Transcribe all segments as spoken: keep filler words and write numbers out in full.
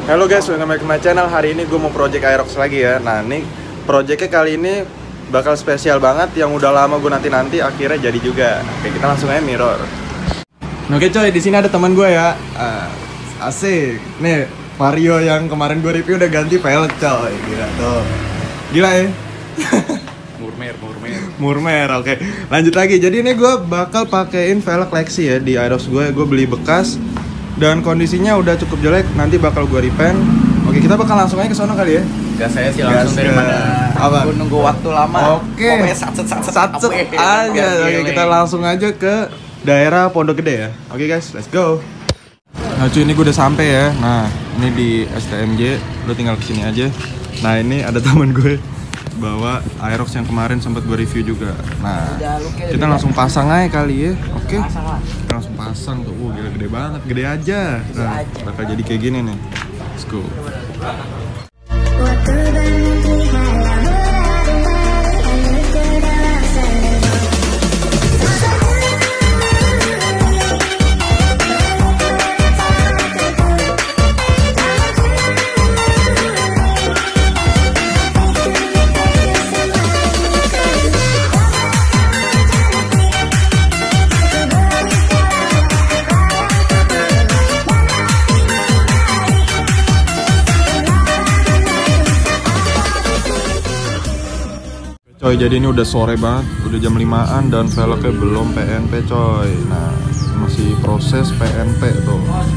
Halo guys, welcome back to my channel. Hari ini gue mau project Aerox lagi ya. Nah ini projectnya kali ini bakal spesial banget. Yang udah lama gue nanti-nanti akhirnya jadi juga. Oke, kita langsung aja mirror. Oke coy, di sini ada teman gue ya. uh, Asik. Nih Vario yang kemarin gue review udah ganti velg coy. Gila tuh. Gila ya. Murmer, murmer. Murmer, oke. Lanjut lagi. Jadi ini gue bakal pakein velg Lexi ya di Aerox gue. Gue beli bekas dan kondisinya udah cukup jelek. Nanti bakal gue repaint. Oke, kita bakal langsung aja ke sono kali ya. Gak saya sih langsung Gas, daripada apa? aku nunggu waktu lama. Oke. Pokoknya satset satset Satset aja. Oke, kita langsung aja ke daerah Pondok Gede ya. Oke guys, let's go. Nah cuy, ini gue udah sampai ya. Nah, ini di S T M J. Lo tinggal kesini aja. Nah, ini ada teman gue bawa Aerox yang kemarin sempat gue review juga. Nah, kita langsung pasang aja kali ya. Oke. Kita langsung pasang tuh. Uh, gila gede banget, gede aja. Nah, bakal jadi kayak gini nih. Let's go. Coy, jadi ini udah sore banget, udah jam limaan dan velgnya belum P N P coy. Nah, masih proses P N P tuh.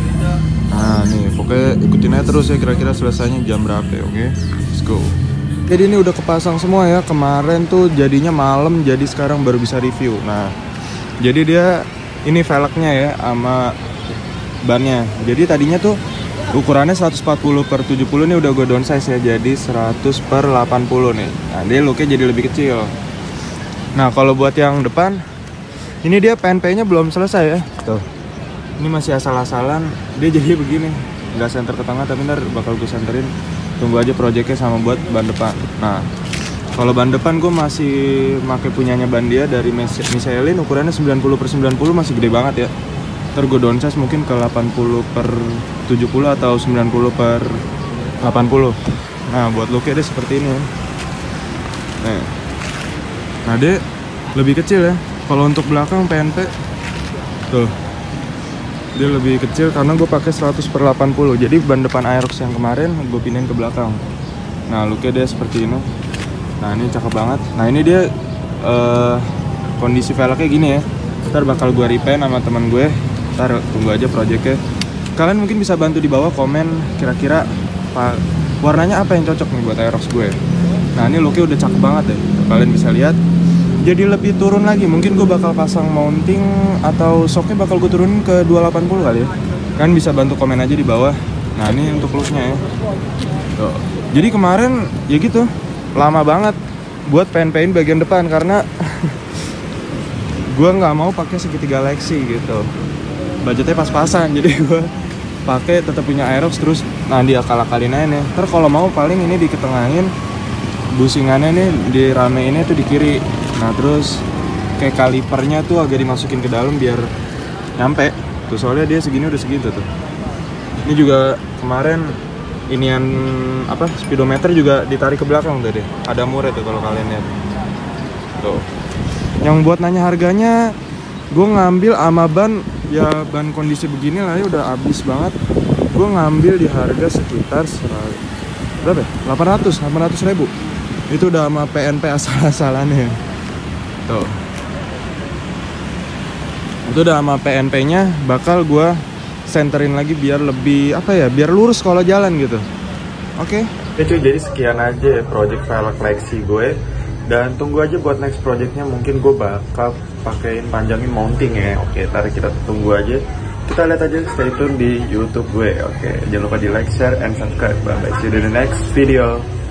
Nah, nih pokoknya ikutin aja terus ya, kira-kira selesainya jam berapa ya, oke? Let's go. Jadi ini udah kepasang semua ya, kemarin tuh jadinya malam, jadi sekarang baru bisa review. Nah, jadi dia, ini velgnya ya, sama bannya. Jadi tadinya tuh ukurannya seratus empat puluh per tujuh puluh, nih udah gue downsize ya, jadi seratus per delapan puluh nih. Nah, dia looknya jadi lebih kecil. Nah, kalau buat yang depan, ini dia P N P-nya belum selesai ya. Tuh, ini masih asal-asalan, dia jadi begini. Nggak center ke tengah, tapi ntar bakal gue centerin. Tunggu aja projectnya sama buat ban depan. Nah, kalau ban depan gue masih pakai punyanya ban dia dari Michelin, ukurannya sembilan puluh per sembilan puluh, masih gede banget ya. Ntar gue downsize mungkin ke delapan puluh per tujuh puluh atau sembilan puluh per delapan puluh. Nah, buat looknya dia seperti ini. Nih. Nah, dia lebih kecil ya. Kalau untuk belakang P N P tuh, dia lebih kecil karena gue pakai seratus per delapan puluh. Jadi ban depan Aerox yang kemarin gue pindahin ke belakang. Nah, looknya dia seperti ini. Nah, ini cakep banget. Nah, ini dia uh, kondisi velgnya gini ya. Ntar bakal gue repaint sama teman gue. Ntar tunggu aja projectnya. Kalian mungkin bisa bantu di bawah komen kira-kira warnanya apa yang cocok nih buat Aerox gue. Nah, ini looknya udah cakep banget deh. Kalian bisa lihat. Jadi lebih turun lagi. Mungkin gue bakal pasang mounting atau shocknya bakal gue turunin ke dua delapan puluh kali ya. Kalian bisa bantu komen aja di bawah. Nah, ini untuk looknya ya. Tuh. Jadi kemarin ya gitu, lama banget buat P N P-in bagian depan karena gue nggak mau pakai segitiga Lexi gitu. Budgetnya pas-pasan, jadi gue pakai tetap punya Aerox terus. Nah, dia akal-akalin aja nih. Ntar kalau mau paling ini diketengahin, busingannya nih diramein tuh di kiri. Nah, terus kayak kalipernya tuh agak dimasukin ke dalam biar nyampe. Tuh soalnya dia segini udah segitu tuh. Ini juga kemarin inian apa speedometer juga ditarik ke belakang tadi. Ada muret tuh kalau kalian lihat. Tuh. Yang buat nanya harganya, gue ngambil sama ban ya, ban kondisi begini lah ya, udah habis banget. Gue ngambil di harga sekitar berapa ya? delapan ratus ribu. Itu udah sama P N P asal-asalannya. Tuh. Itu udah sama P N P-nya, bakal gue centerin lagi biar lebih apa ya, biar lurus kalau jalan gitu. Oke. Okay. Ya cuy, jadi sekian aja ya project velg Lexi gue. Dan tunggu aja buat next projectnya, mungkin gue bakal pakein panjangin mounting ya. Oke, ntar kita tunggu aja. Kita lihat aja, stay tune di YouTube gue. Oke, jangan lupa di like, share, and subscribe. Bye bye, see you in the next video.